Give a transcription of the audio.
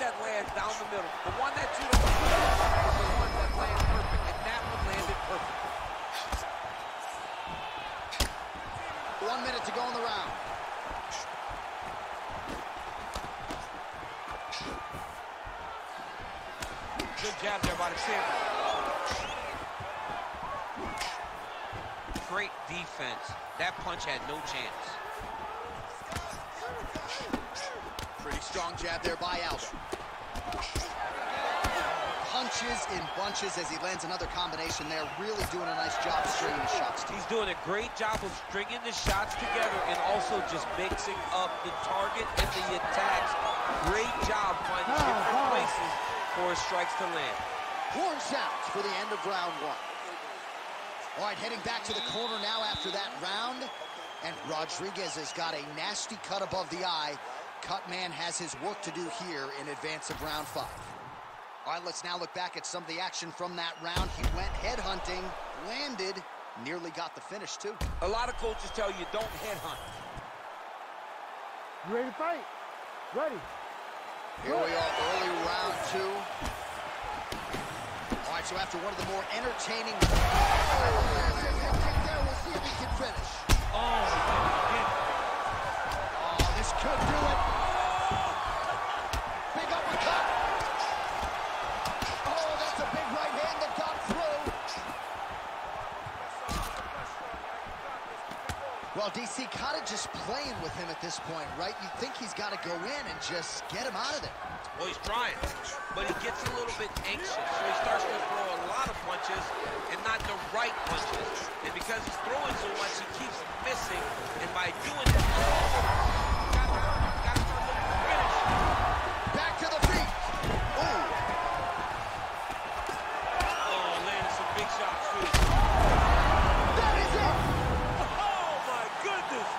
that lands down the middle. The one that you don't see is the one that lands perfect, and that one landed perfect. 1 minute to go in the round. Good jab there by the champion. Great defense. That punch had no chance. Pretty strong jab there by Aldo. Punches in bunches as he lands another combination there. Really doing a nice job stringing the shots. He's doing a great job of stringing the shots together and also just mixing up the target and the attacks. Great job finding different places for his strikes to land. Horn sounds for the end of round one. All right, heading back to the corner now after that round. And Rodriguez has got a nasty cut above the eye. Cutman has his work to do here in advance of round 5. All right, let's now look back at some of the action from that round. He went headhunting, landed, nearly got the finish, too. A lot of coaches tell you don't headhunt. You ready to fight? Ready. Here we are, early round 2. All right, so after one of the more entertaining... We'll see if he can finish. Oh, this could do it. Big uppercut. Oh, that's a big right hand that got through. Well, DC kind of just playing with him at this point, right? You think he's got to go in and just get him out of there. well, he's trying, but he gets a little bit anxious, so he starts to throw a lot of punches and not the right punches. And because he's throwing so much, he keeps missing, and by doing that, got to start looking for finish. Back to the feet. Ooh. Oh, landed some big shots, too. That is it. Oh, my goodness.